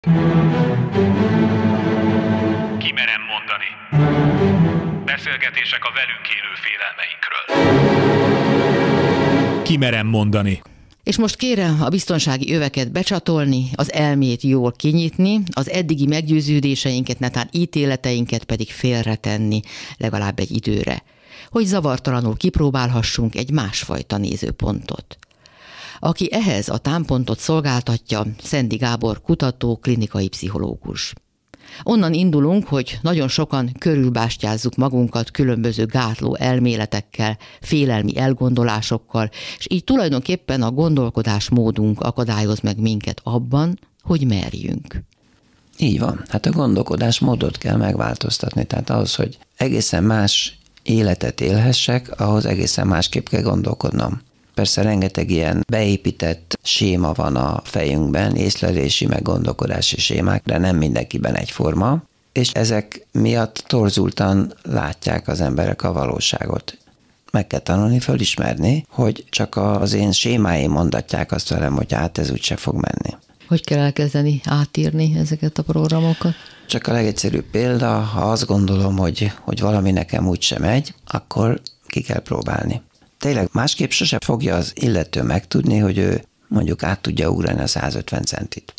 Kimerem mondani. Beszélgetések a velünk élő félelmeinkről. Kimerem mondani. És most kérem a biztonsági öveket becsatolni, az elmét jól kinyitni, az eddigi meggyőződéseinket, netán ítéleteinket pedig félretenni, legalább egy időre, hogy zavartalanul kipróbálhassunk egy másfajta nézőpontot. Aki ehhez a támpontot szolgáltatja, Szendi Gábor kutató, klinikai pszichológus. Onnan indulunk, hogy nagyon sokan körülbástyázzuk magunkat különböző gátló elméletekkel, félelmi elgondolásokkal, és így tulajdonképpen a gondolkodásmódunk akadályoz meg minket abban, hogy merjünk. Így van. Hát a gondolkodásmódot kell megváltoztatni. Tehát ahhoz, hogy egészen más életet élhessek, ahhoz egészen másképp kell gondolkodnom. Persze rengeteg ilyen beépített séma van a fejünkben, észlelési, meg gondolkodási sémák, de nem mindenkiben egyforma, és ezek miatt torzultan látják az emberek a valóságot. Meg kell tanulni, fölismerni, hogy csak az én sémáim mondatják azt velem, hogy hát ez úgyse fog menni. Hogy kell elkezdeni átírni ezeket a programokat? Csak a legegyszerűbb példa, ha azt gondolom, hogy valami nekem úgyse megy, akkor ki kell próbálni. Tényleg másképp sose fogja az illető megtudni, hogy ő mondjuk át tudja ugrani a 150 centit.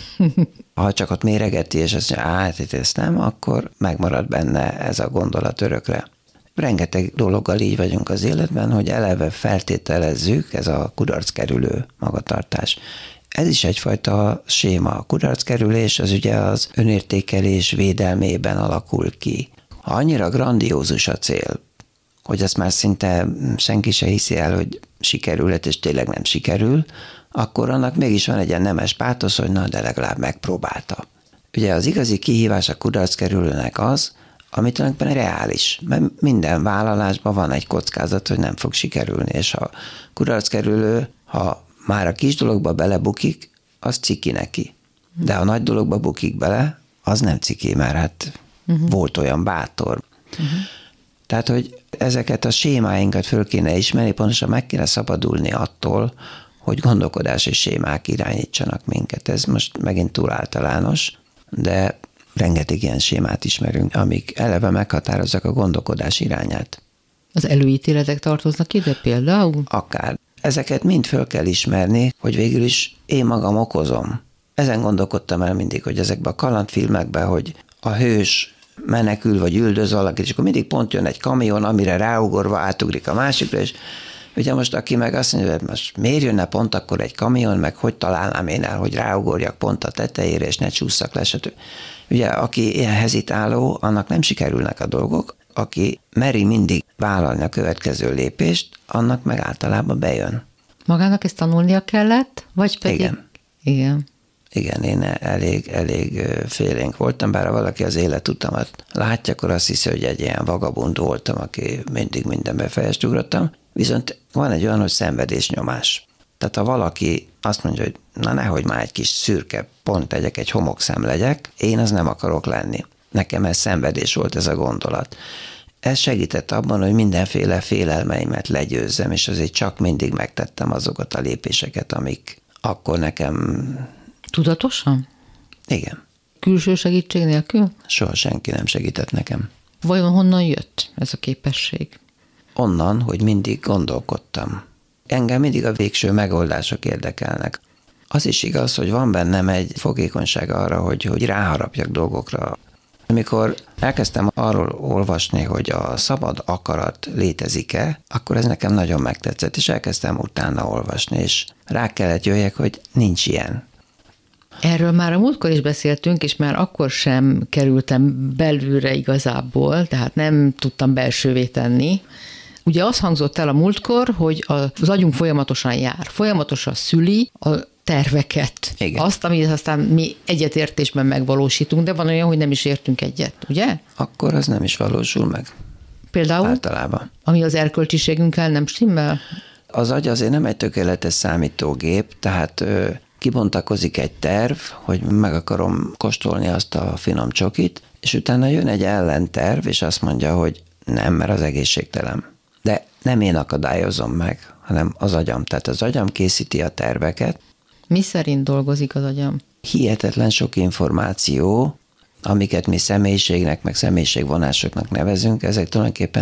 Ha csak ott méregeti, és azt mondja, hát ezt nem, akkor megmarad benne ez a gondolat örökre. Rengeteg dologgal így vagyunk az életben, hogy eleve feltételezzük, ez a kudarckerülő magatartás. Ez is egyfajta séma. A kudarckerülés az ugye az önértékelés védelmében alakul ki. Ha annyira grandiózus a cél, hogy azt már szinte senki se hiszi el, hogy sikerülhet, és tényleg nem sikerül, akkor annak mégis van egy ilyen nemes pátosz, hogy na, de legalább megpróbálta. Ugye az igazi kihívás a kudarckerülőnek az, ami tulajdonképpen reális, mert minden vállalásban van egy kockázat, hogy nem fog sikerülni, és a kudarckerülő, ha már a kis dologba belebukik, az ciki neki. De ha a nagy dologba bukik bele, az nem ciki, mert hát volt olyan bátor. Tehát, hogy ezeket a sémáinkat föl kéne ismerni, pontosan meg kéne szabadulni attól, hogy gondolkodási sémák irányítsanak minket. Ez most megint túl általános, de rengeteg ilyen sémát ismerünk, amik eleve meghatározzák a gondolkodás irányát. Az előítéletek tartoznak ide például? Akár. Ezeket mind föl kell ismerni, hogy végül is én magam okozom. Ezen gondolkodtam el mindig, hogy ezekben a kalandfilmekben, hogy a hős menekül vagy üldöz valakit, és akkor mindig pont jön egy kamion, amire ráugorva átugrik a másikra, és ugye most aki meg azt mondja, hogy most miért jönne pont akkor egy kamion, meg hogy találnám én el, hogy ráugorjak pont a tetejére, és ne csúszak le, stb. Ugye aki ilyen hezitáló, annak nem sikerülnek a dolgok, aki meri mindig vállalni a következő lépést, annak meg általában bejön. Magának ezt tanulnia kellett, vagy pedig? Igen. Igen. Igen, én elég félénk voltam, bár ha valaki az életutamat látja, akkor azt hiszi, hogy egy ilyen vagabund voltam, aki mindig mindenbe fejest ugrottam. Viszont van egy olyan, hogy szenvedésnyomás. Tehát ha valaki azt mondja, hogy na nehogy már egy kis szürke pont legyek, egy homokszem legyek, én az nem akarok lenni. Nekem ez szenvedés volt, ez a gondolat. Ez segített abban, hogy mindenféle félelmeimet legyőzzem, és azért csak mindig megtettem azokat a lépéseket, amik akkor nekem... Tudatosan? Igen. Külső segítség nélkül? Soha senki nem segített nekem. Vajon honnan jött ez a képesség? Onnan, hogy mindig gondolkodtam. Engem mindig a végső megoldások érdekelnek. Az is igaz, hogy van bennem egy fogékonyság arra, hogy ráharapjak dolgokra. Amikor elkezdtem arról olvasni, hogy a szabad akarat létezik-e, akkor ez nekem nagyon megtetszett, és elkezdtem utána olvasni, és rá kellett jöjjek, hogy nincs ilyen. Erről már a múltkor is beszéltünk, és már akkor sem kerültem belülre igazából, tehát nem tudtam belsővé tenni. Ugye az hangzott el a múltkor, hogy az agyunk folyamatosan jár, folyamatosan szüli a terveket. Igen. Azt, amit aztán mi egyetértésben megvalósítunk, de van olyan, hogy nem is értünk egyet, ugye? Akkor az nem is valósul meg. Például? Általában. Ami az erkölcsiségünkkel nem stimmel? Az agy azért nem egy tökéletes számítógép, tehát kibontakozik egy terv, hogy meg akarom kóstolni azt a finom csokit, és utána jön egy ellenterv, és azt mondja, hogy nem, mert az egészségtelen. De nem én akadályozom meg, hanem az agyam. Tehát az agyam készíti a terveket. Mi szerint dolgozik az agyam? hihetetlen sok információ, amiket mi személyiségnek, meg személyiségvonásoknak nevezünk, ezek tulajdonképpen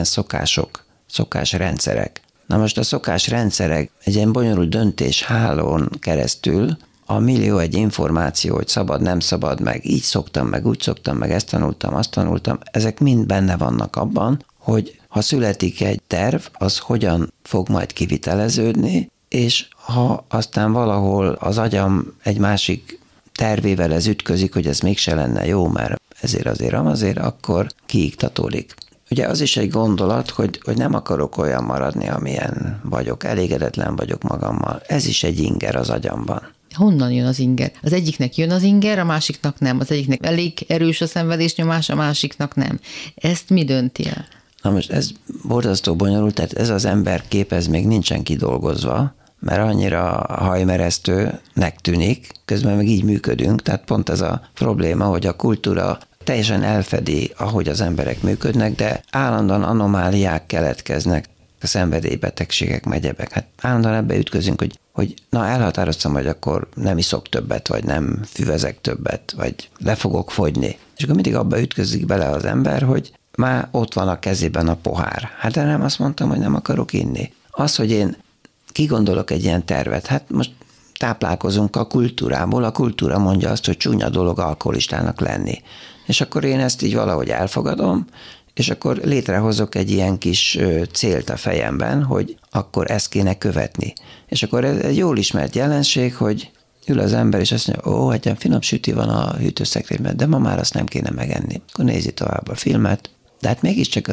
szokásrendszerek. Na most a szokásrendszerek egy ilyen bonyolult döntéshálón keresztül a millió egy információ, hogy szabad, nem szabad, meg így szoktam, meg úgy szoktam, meg ezt tanultam, azt tanultam, ezek mind benne vannak abban, hogy ha születik egy terv, az hogyan fog majd kiviteleződni, és ha aztán valahol az agyam egy másik tervével ez ütközik, hogy ez mégse lenne jó, mert ezért azért, akkor kiiktatódik. Ugye az is egy gondolat, hogy nem akarok olyan maradni, amilyen vagyok, elégedetlen vagyok magammal. Ez is egy inger az agyamban. Honnan jön az inger? Az egyiknek jön az inger, a másiknak nem. Az egyiknek elég erős a szenvedésnyomás, a másiknak nem. Ezt mi dönti el? Na most ez borzasztó bonyolult, tehát ez az emberkép, ez még nincsen kidolgozva, mert annyira hajmeresztőnek tűnik, közben meg így működünk, tehát pont ez a probléma, hogy a kultúra teljesen elfedi, ahogy az emberek működnek, de állandóan anomáliák keletkeznek, a szenvedélybetegségek, megyebek. Hát állandóan ebbe ütközünk, hogy na elhatároztam, hogy akkor nem iszok többet, vagy nem füvezek többet, vagy le fogok fogyni. És akkor mindig abba ütközik bele az ember, hogy már ott van a kezében a pohár. Hát de nem azt mondtam, hogy nem akarok inni. Az, hogy én kigondolok egy ilyen tervet, hát most táplálkozunk a kultúrából, a kultúra mondja azt, hogy csúnya dolog alkoholistának lenni. És akkor én ezt így valahogy elfogadom, és akkor létrehozok egy ilyen kis célt a fejemben, hogy akkor ezt kéne követni. És akkor ez egy jól ismert jelenség, hogy ül az ember, és azt mondja, egy ilyen finom süti van a hűtőszekrényben, de ma már azt nem kéne megenni. Akkor nézi tovább a filmet, de hát mégiscsak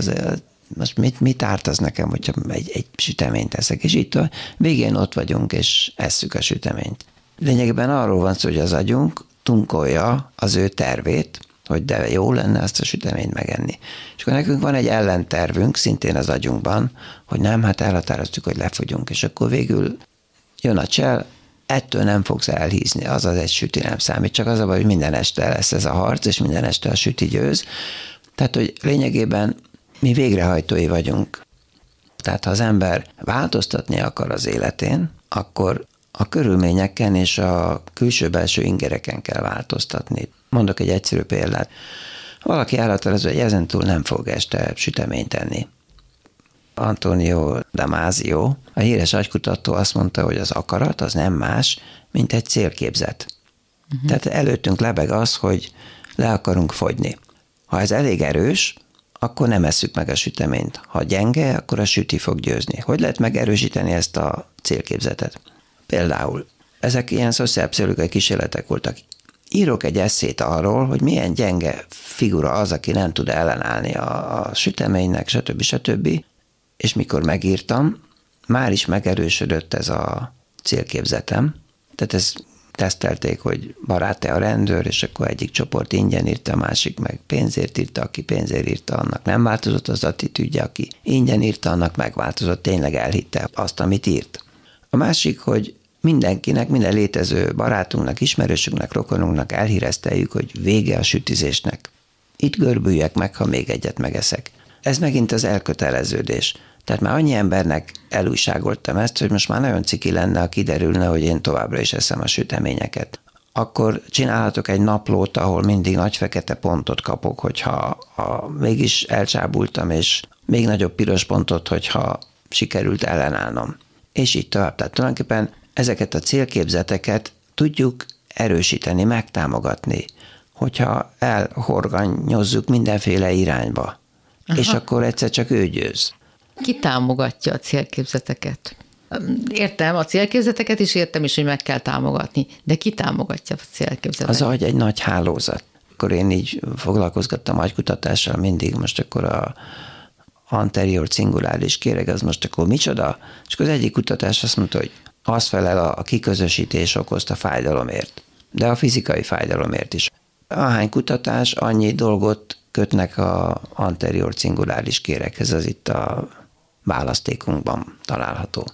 most mit árt az nekem, hogyha egy süteményt eszek, és itt a végén ott vagyunk, és esszük a süteményt. Lényegében arról van szó, hogy az agyunk tunkolja az ő tervét, hogy de jó lenne azt a süteményt megenni. És akkor nekünk van egy ellentervünk, szintén az agyunkban, hogy nem, hát elhatároztuk, hogy lefogyunk, és akkor végül jön a csel, ettől nem fogsz elhízni, azaz egy süti nem számít, csak az a baj, hogy minden este lesz ez a harc, és minden este a süti győz. Tehát, hogy lényegében mi végrehajtói vagyunk. Tehát, ha az ember változtatni akar az életén, akkor a körülményeken és a külső-belső ingereken kell változtatni. Mondok egy egyszerű példát. Valaki elhatározza, hogy ezentúl nem fog este süteményt enni. Antonio Damasio, a híres agykutató azt mondta, hogy az akarat az nem más, mint egy célképzet. Tehát előttünk lebeg az, hogy le akarunk fogyni. Ha ez elég erős, akkor nem esszük meg a süteményt. Ha gyenge, akkor a süti fog győzni. Hogy lehet megerősíteni ezt a célképzetet? Például, ezek ilyen szociálpszichológiai kísérletek voltak. Írok egy esszét arról, hogy milyen gyenge figura az, aki nem tud ellenállni a süteménynek, stb. És mikor megírtam, már is megerősödött ez a célképzetem. Tehát ezt tesztelték, hogy barát-e a rendőr, és akkor egyik csoport ingyen írta, a másik meg pénzért írta, aki pénzért írta, annak nem változott az attitűdje, aki ingyen írta, annak megváltozott, tényleg elhitte azt, amit írt. A másik, hogy mindenkinek, minden létező barátunknak, ismerősünknek, rokonunknak elhírezteljük, hogy vége a sütizésnek. Itt görbüljek meg, ha még egyet megeszek. Ez megint az elköteleződés. Tehát már annyi embernek elújságoltam ezt, hogy most már nagyon ciki lenne, ha kiderülne, hogy én továbbra is eszem a süteményeket. Akkor csinálhatok egy naplót, ahol mindig nagy fekete pontot kapok, hogyha mégis elcsábultam, és még nagyobb piros pontot, hogyha sikerült ellenállnom. És így tovább. Tehát tulajdonképpen ezeket a célképzeteket tudjuk erősíteni, megtámogatni, hogyha elhorganyozzuk mindenféle irányba. Aha. És akkor egyszer csak ő győz. Ki támogatja a célképzeteket? Értem a célképzeteket, és értem is, hogy meg kell támogatni, de ki támogatja a célképzeteket? Az agy egy nagy hálózat. Akkor én így foglalkozgattam agykutatással mindig, most akkor a anterior cinguláris kéreg, az most akkor micsoda? És akkor az egyik kutatás azt mondta, hogy az felel a kiközösítés okozta fájdalomért, de a fizikai fájdalomért is. Ahány kutatás, annyi dolgot kötnek a anterior cinguláris kéreghez, az itt a választékunkban található.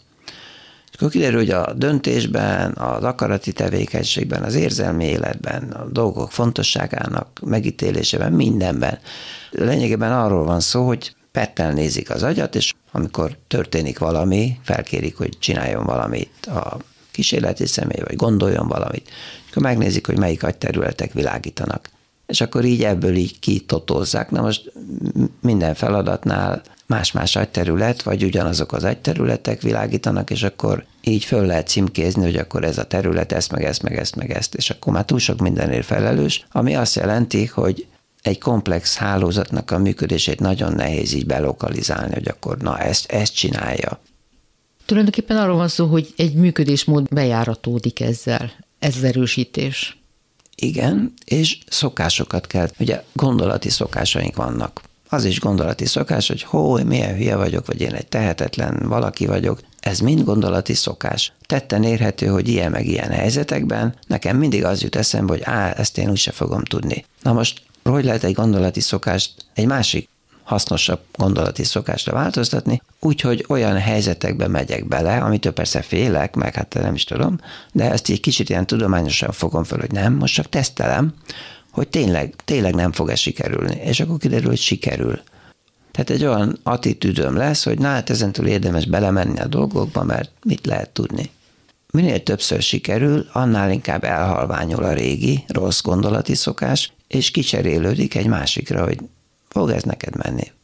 És akkor kiderül, hogy a döntésben, az akarati tevékenységben, az érzelmi életben, a dolgok fontosságának megítélésében, mindenben. Lényegében arról van szó, hogy pettel nézik az agyat, és amikor történik valami, felkérik, hogy csináljon valamit a kísérleti személy, vagy gondoljon valamit. És akkor megnézik, hogy melyik agyterületek világítanak. És akkor így ebből így kitotózzák. Na most minden feladatnál más-más agyterület, vagy ugyanazok az agyterületek világítanak, és akkor így föl lehet címkézni, hogy akkor ez a terület, ezt, meg ezt, meg ezt, meg ezt, és akkor már túl sok mindenért felelős, ami azt jelenti, hogy egy komplex hálózatnak a működését nagyon nehéz így belokalizálni, hogy akkor na ezt csinálja. Tulajdonképpen arról van szó, hogy egy működésmód bejáratódik ezzel, ez az erősítés. Igen, és szokásokat kell, ugye gondolati szokásaink vannak. Az is gondolati szokás, hogy milyen hülye vagyok, vagy én egy tehetetlen valaki vagyok. Ez mind gondolati szokás. Tetten érhető, hogy ilyen meg ilyen helyzetekben nekem mindig az jut eszembe, hogy ezt én úgyse fogom tudni. Na most, hogy lehet egy gondolati szokást egy másik hasznosabb gondolati szokásra változtatni, úgyhogy olyan helyzetekbe megyek bele, amitől persze félek, meg hát nem is tudom, de ezt egy kicsit ilyen tudományosan fogom fel, hogy nem, most csak tesztelem, hogy tényleg nem fog-e sikerülni, és akkor kiderül, hogy sikerül. Tehát egy olyan attitűdöm lesz, hogy hát ezentúl érdemes belemenni a dolgokba, mert mit lehet tudni. Minél többször sikerül, annál inkább elhalványul a régi, rossz gondolati szokás, és kicserélődik egy másikra, hogy fog ez neked menni.